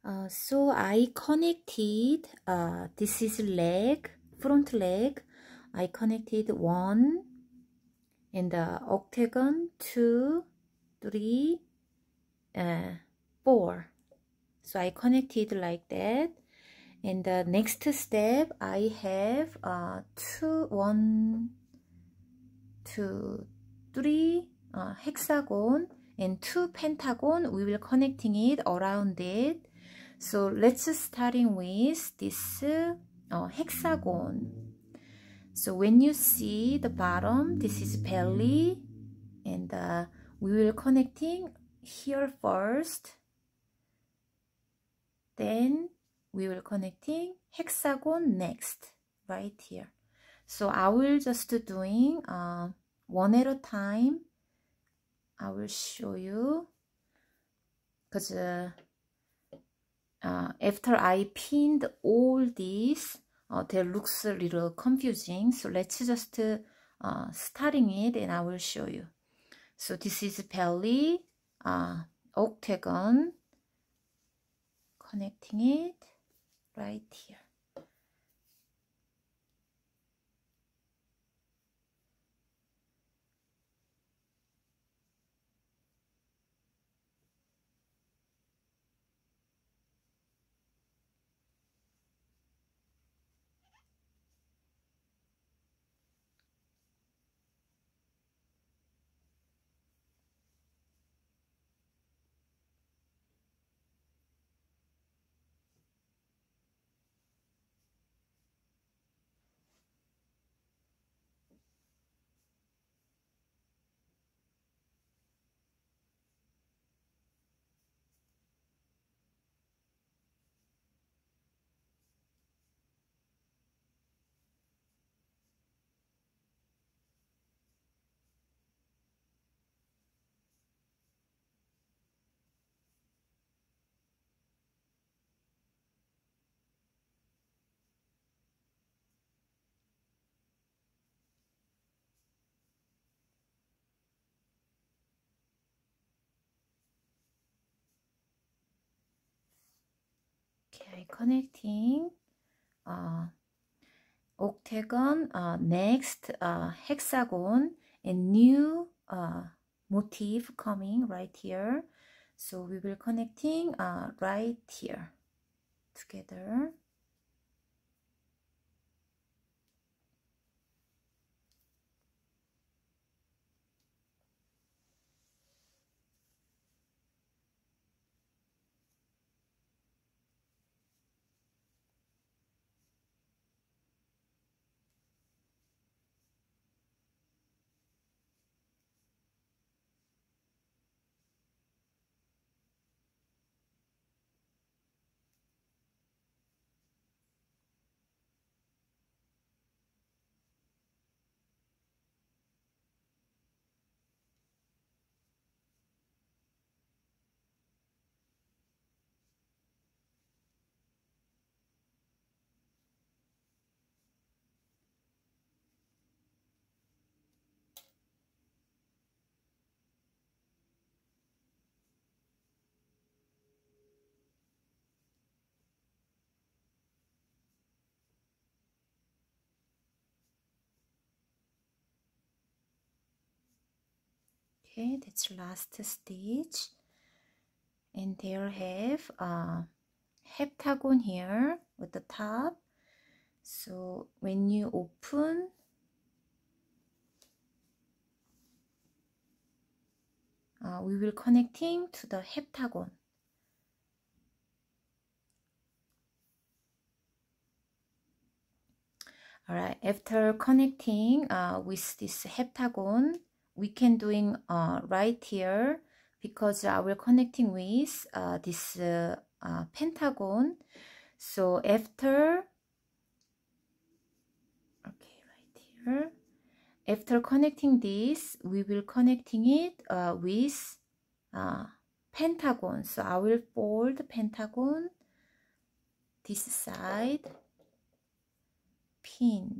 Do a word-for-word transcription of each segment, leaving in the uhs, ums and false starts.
Uh, so I connected, uh, this is leg, front leg. I connected one in the octagon, two, three, uh, four. So I connected like that. And the next step, I have uh, two, one, two, three uh, hexagon and two pentagon. We will connecting it around it. So let's starting with this uh, hexagon. So when you see the bottom, this is belly, and uh, we will connecting here first. Then we will connecting hexagon next, right here. So I will just doing uh, one at a time. I will show you, because uh, uh, after I pinned all these, uh, that looks a little confusing. So let's just uh, starting it, and I will show you. So this is belly, uh, octagon, connecting it right here. Okay, connecting uh, octagon, uh, next uh, hexagon, and new uh, motif coming right here. So we will connecting uh, right here together. Okay, that's last stitch, and there have a heptagon here with the top. So when you open, uh, we will connecting to the heptagon. Alright, after connecting uh, with this heptagon, we can doing uh, right here, because I will connecting with uh, this uh, uh, pentagon. So after, okay, right here, after connecting this, we will connecting it uh, with uh, pentagon. So I will fold pentagon this side, pinned.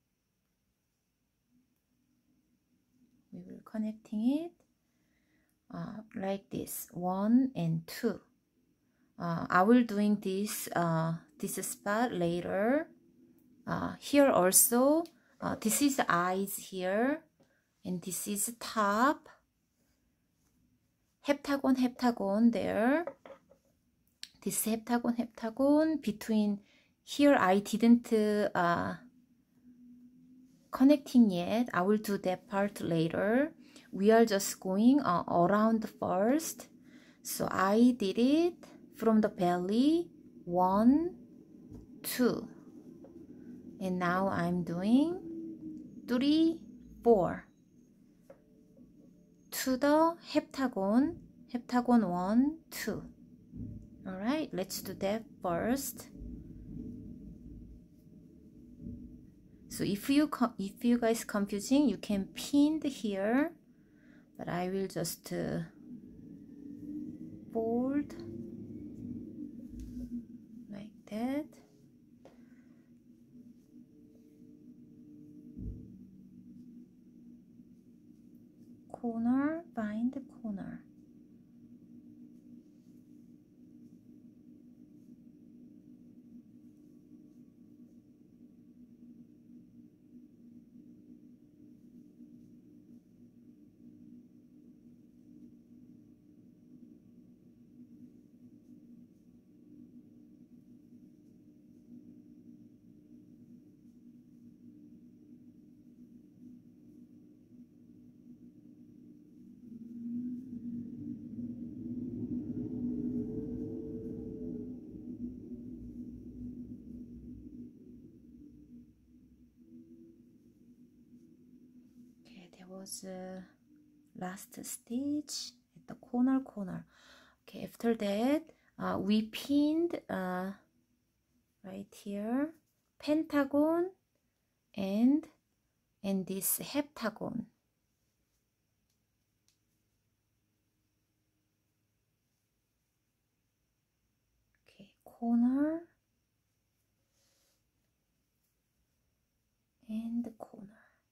We will connecting it uh, like this, one and two. uh, I will doing this uh, this spot later. Uh, here also, uh, this is eyes here, and this is top, heptagon, heptagon there. This heptagon, heptagon between here. I didn't uh, connecting yet. I will do that part later. We are just going uh, around first. So I did it from the belly, one, two, and now I'm doing three, four to the heptagon, heptagon one, two. All right, let's do that first. So if you if you guys confusing, you can pin here, but I will just uh, fold like that. Corner, find the corner. Okay, there was a last stitch at the corner corner. Okay, after that uh, we pinned uh, right here pentagon and and this heptagon. Okay, corner and corner.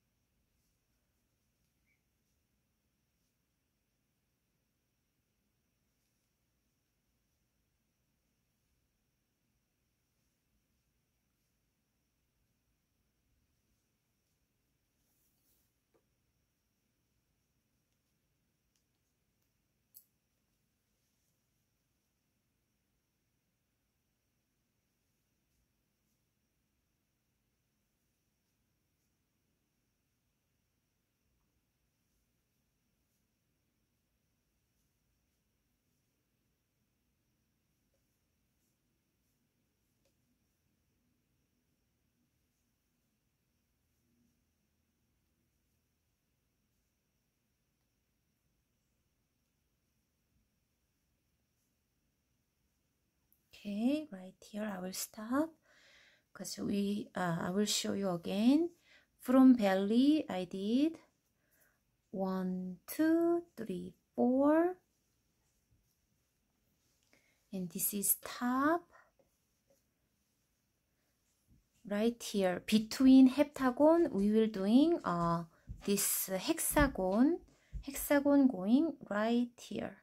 Okay, right here I will stop because we uh, I will show you again. From belly I did one, two, three, four, and this is top. Right here between heptagon we will doing uh this hexagon, hexagon going right here.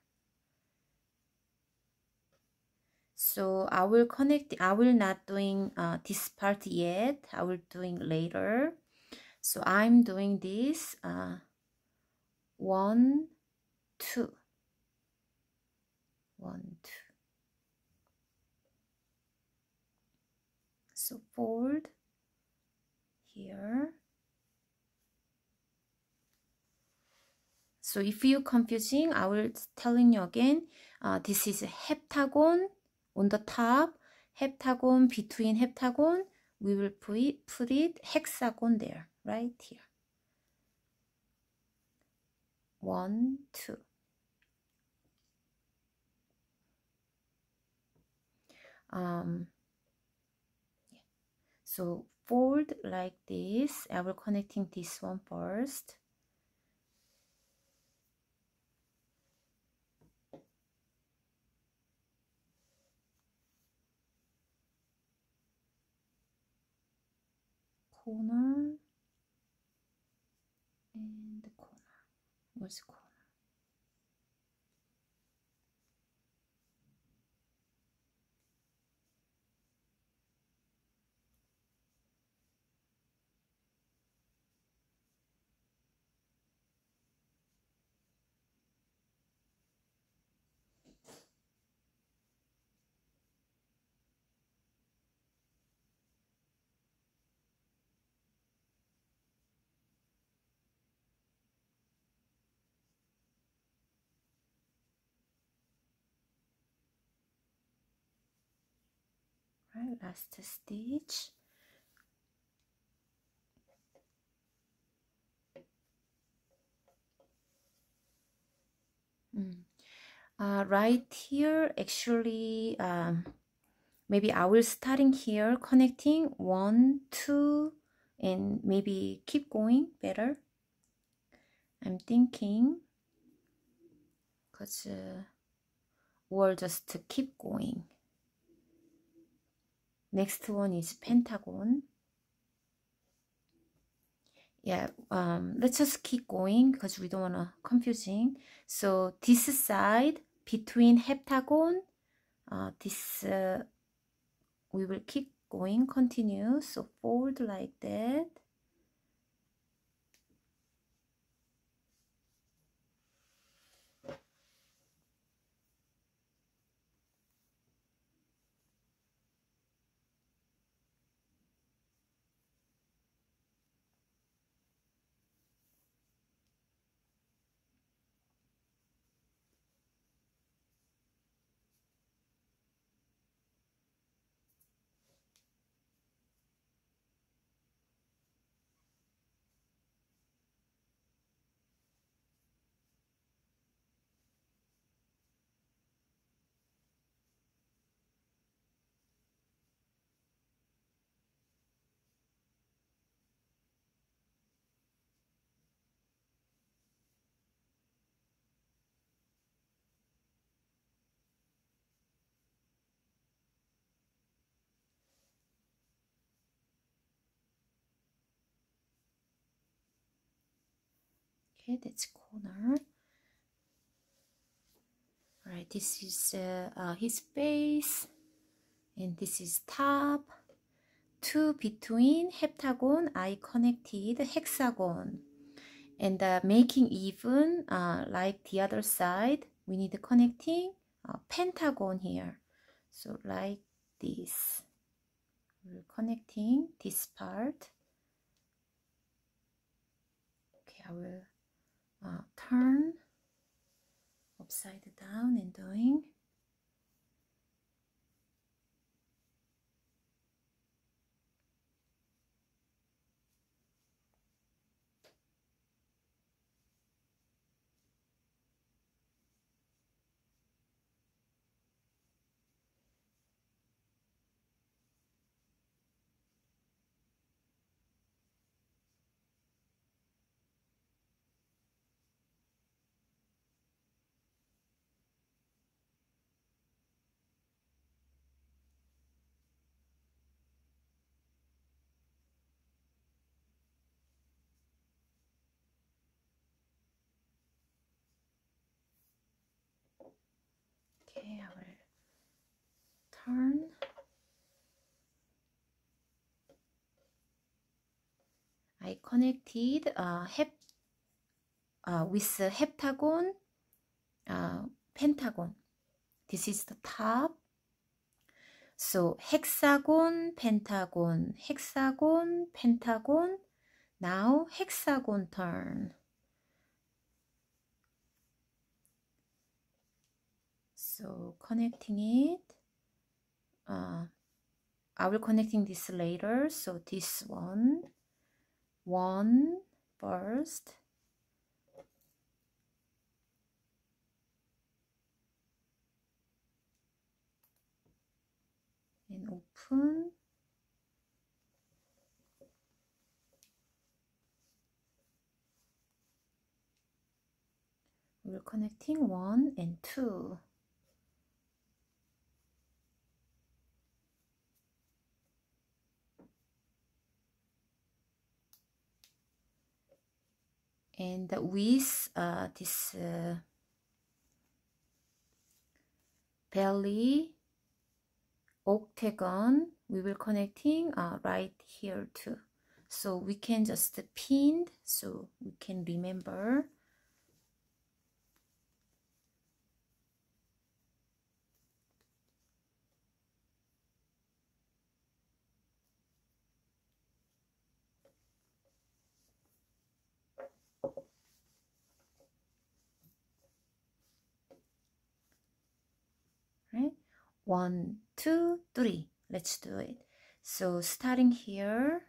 So I will connect, I will not doing uh, this part yet, I will doing later. So I'm doing this uh, one, two, one, two. So fold here. So if you're confusing, I will telling you again. Uh, this is a heptagon on the top, heptagon between heptagon. We will put it, put it hexagon there, right here. One, two. Um, yeah. So fold like this. I will connecting this one first. Corner and corner. Where's corner? Right, last stitch. Mm. Uh, right here, actually, um, maybe I will starting here, connecting one, two, and maybe keep going better. I'm thinking, cause uh, or just to keep going. Next one is pentagon. Yeah, um, let's just keep going because we don't want to confusing. So this side between heptagon, uh, this uh, we will keep going, continue. So fold like that. Okay, that's corner. All right, this is uh, uh, his base, and this is top. Two between heptagon, I connected hexagon, and uh, making even uh, like the other side, we need connecting uh, pentagon here. So like this, we're connecting this part. Okay, I will uh, turn upside down and doing. Okay, I will turn. I connected uh, hep uh, with uh, heptagon, uh, pentagon. This is the top. So hexagon, pentagon, hexagon, pentagon. Now hexagon turn. So connecting it. Uh, I will connecting this later. So this one, one first. And open. We're connecting one and two. And with uh, this uh, belly octagon, we will connecting uh, right here too. So we can just pin, so we can remember. Right? One, two, three. let's do it. So starting here,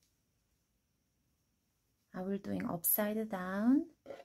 I will doing upside down.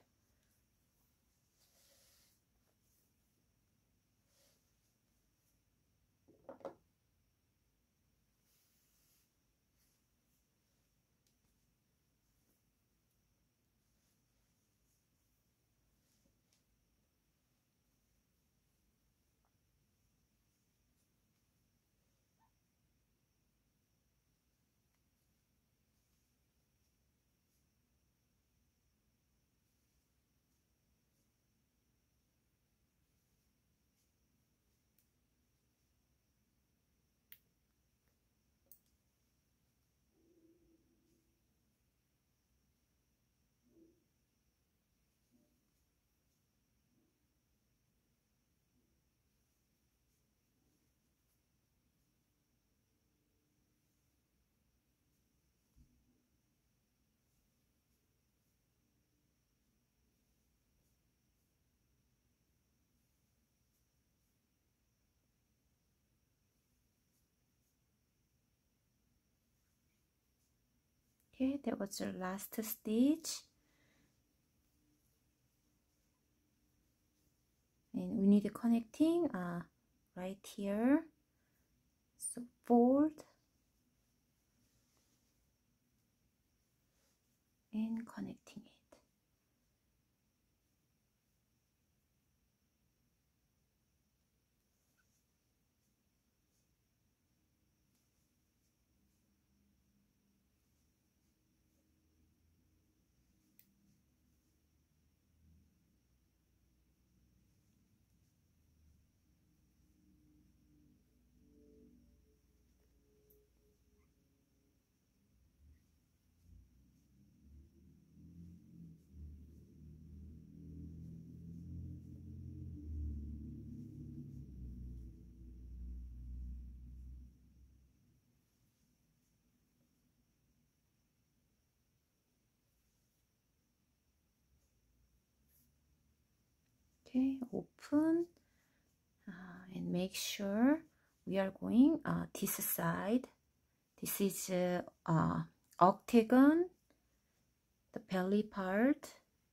Okay, that was the last stitch. And we need a connecting uh, right here. So fold and connecting it. Okay, open uh, and make sure we are going uh, this side. This is uh, uh, octagon, the belly part.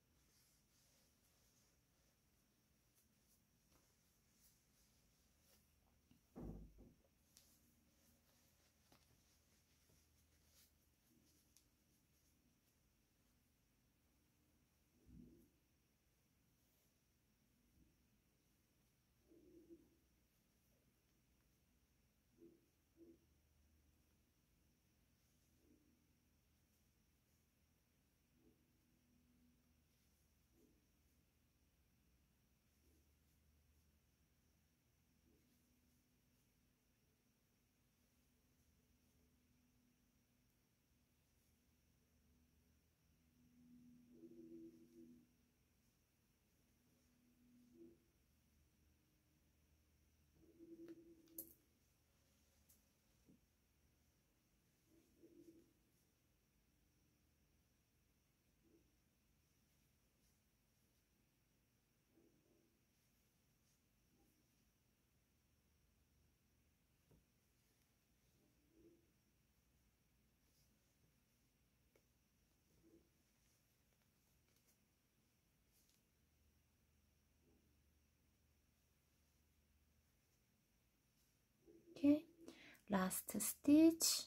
Okay, last stitch,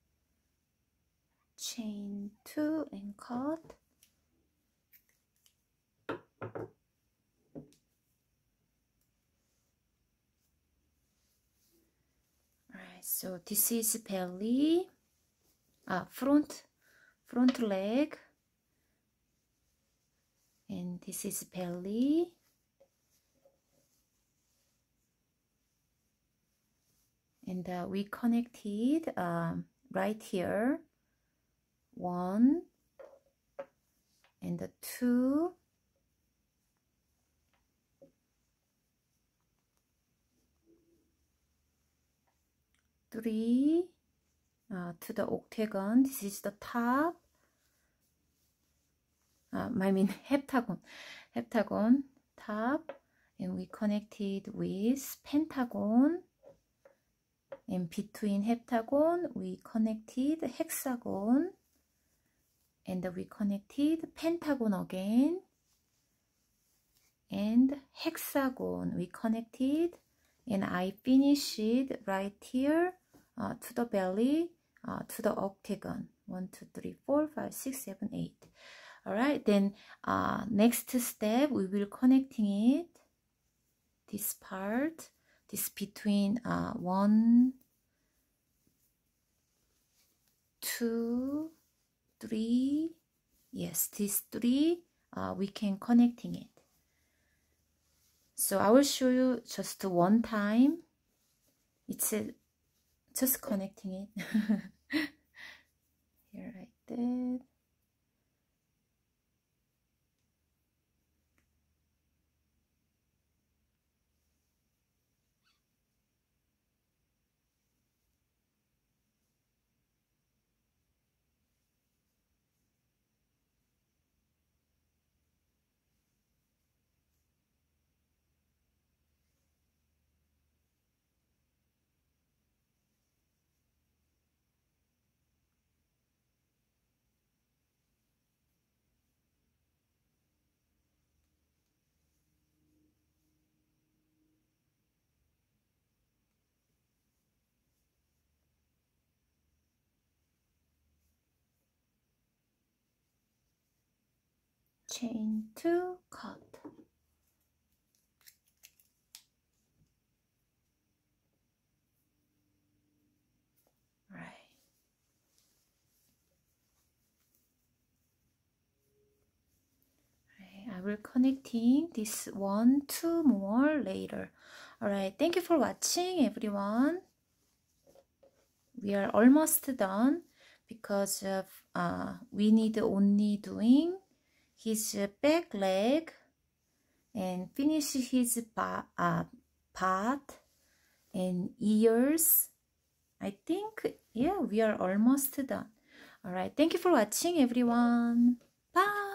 chain two and cut. Alright, so this is belly, uh, front, front leg, and this is belly. And uh, we connected um, right here, one and the two, three uh, to the octagon. This is the top. Uh, I mean heptagon, heptagon top, and we connected with pentagon. And between heptagon, we connected hexagon. And we connected pentagon again. And hexagon, we connected. And I finished right here uh, to the belly, uh, to the octagon. One, two, three, four, five, six, seven, eight. All right, then uh, next step, we will connecting it. This part, this between uh, one, two, three. Yes, these three, uh, we can connecting it. So I will show you just one time. It's uh, just connecting it. Here like that. Chain two, cut. Right. Right. I will connecting this one, two more later. All right. Thank you for watching, everyone. We are almost done because of uh, we need only doing his back leg and finish his ba uh, part and ears. I think, yeah, we are almost done. All right. Thank you for watching, everyone. Bye.